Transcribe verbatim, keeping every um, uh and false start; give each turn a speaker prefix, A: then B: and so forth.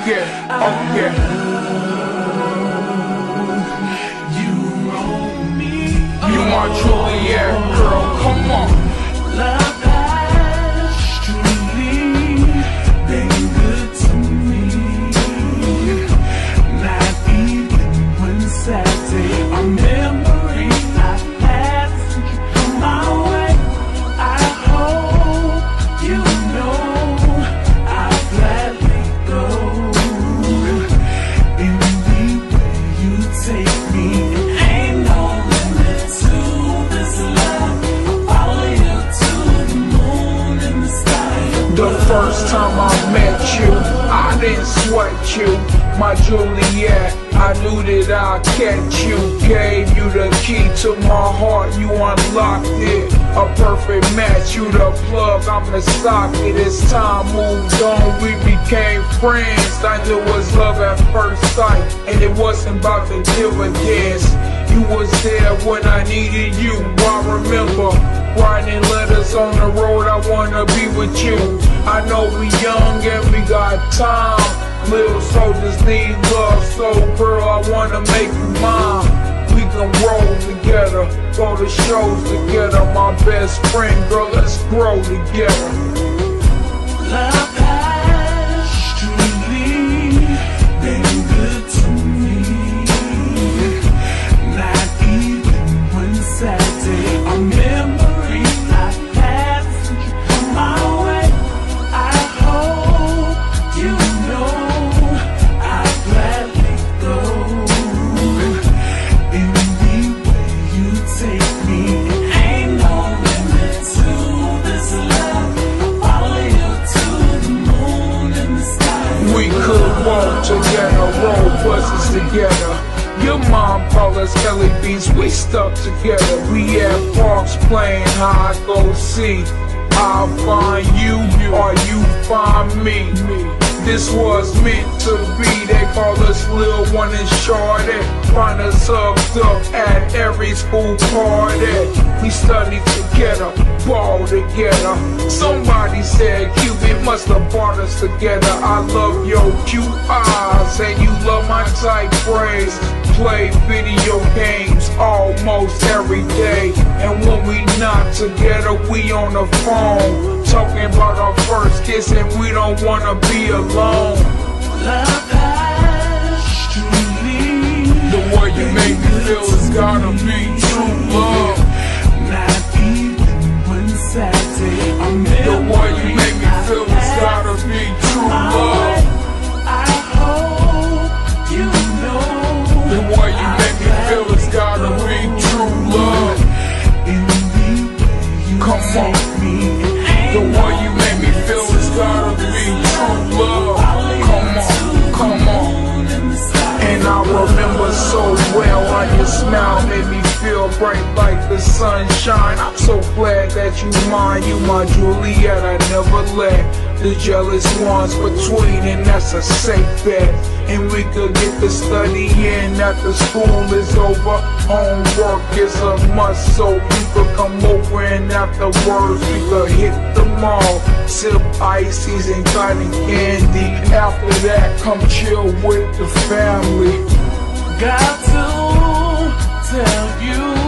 A: yeah, oh yeah.
B: You own me.
A: You my Juliet, girl, come on.
B: Love has truly been good to me. Not even one sad day, a memory I had since you come my way. I hope you know I'll gladly go any way you take me. It ain't no limit to this love. I'll follow you to the moon and the sky.
A: The first time I met you, I didn't sweat you. My Juliet, I knew that I'd catch you. Gave you the key to my heart, you unlocked it. A perfect match, you the plug, I'm the socket. As time moved on, we became friends. I knew it was love at first sight, and it wasn't about the dividends. You was there when I needed you. I remember writing letters on the road, I wanna be with you. I know we young and we got time. Little soldiers need love, so girl, I wanna make you mine. We can roll together, go to shows together. My best friend, girl, let's grow together.
B: Love has truly been good to me. Not even one sad day, a memory I had since you come my way. I hope you know I'll gladly go any way you take me. It ain't no limit to this love. I'll follow you to the moon and the sky.
A: We could walk together, roll buses together. Your mom called us Kelly Beats, we stuck together. We at parks playing hide go seek. I'll find you, or you find me. This was meant to be. They call us Lil One and Shorty. Find us hooked up at every school party. We study together, ball together. Somebody said Cupid must have brought us together. I love your cute eyes, and you love my tight braids. Play video games almost every day, and when we not together, we on the phone talking about our first kiss, and we don't wanna be alone.
B: Love has truly
A: The way you make me feel has gotta be true love.
B: not even one sad day, a
A: The
B: memory
A: way you make me feel has gotta be true love.
B: I hope you know
A: The way you make me feel has gotta be true love. Come on. The way you make me feel has gotta be true love. Come on, come on. And I remember so well how your smile made me feel bright like the sunshine. I'm so glad that you mine, you my Juliet. I never let the jealous ones between, and that's a safe bet. And we could get to study in after school is over. Homework is a must, so you could come over, and afterwards we could hit the mall, sip ices and cotton candy. After that, come chill with the family.
B: Got to tell you